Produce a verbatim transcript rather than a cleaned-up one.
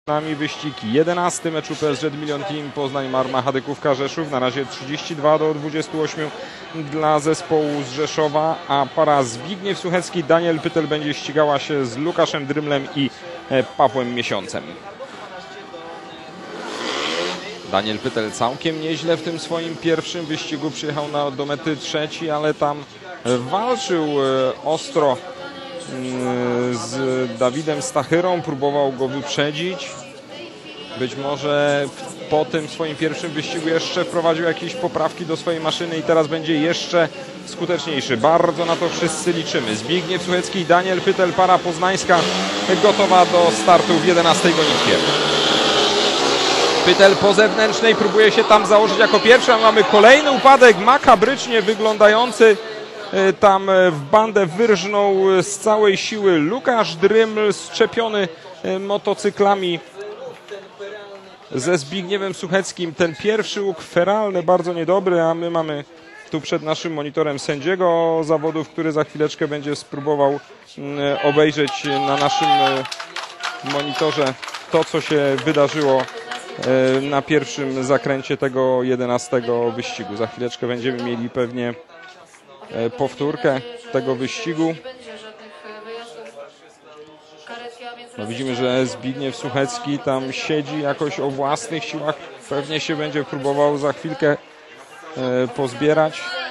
Nami wyścig jedenasty meczu P S Z Milion Team Poznań Marma Hadykówka Rzeszów. Na razie trzydzieści dwa do dwudziestu ośmiu dla zespołu z Rzeszowa, a para Zbigniew Suchecki, Daniel Pytel będzie ścigała się z Łukaszem Drymlem i Pawłem Miesiącem. Daniel Pytel całkiem nieźle w tym swoim pierwszym wyścigu, przyjechał na, do mety trzeci, ale tam walczył ostro z Dawidem Stachyrą, próbował go wyprzedzić. Być może po tym swoim pierwszym wyścigu jeszcze wprowadził jakieś poprawki do swojej maszyny i teraz będzie jeszcze skuteczniejszy. Bardzo na to wszyscy liczymy. Zbigniew Suchecki i Daniel Pytel, para poznańska, gotowa do startu w jedenastej gonitwie. Pytel po zewnętrznej próbuje się tam założyć jako pierwszy, a mamy kolejny upadek, makabrycznie wyglądający. Tam w bandę wyrżnął z całej siły Łukasz Dryml, szczepiony motocyklami ze Zbigniewem Sucheckim. Ten pierwszy łuk feralny, bardzo niedobry, a my mamy tu przed naszym monitorem sędziego zawodów, który za chwileczkę będzie spróbował obejrzeć na naszym monitorze to, co się wydarzyło na pierwszym zakręcie tego jedenastego wyścigu. Za chwileczkę będziemy mieli pewnie powtórkę tego wyścigu. No widzimy, że Zbigniew Suchecki tam siedzi jakoś o własnych siłach. Pewnie się będzie próbował za chwilkę pozbierać.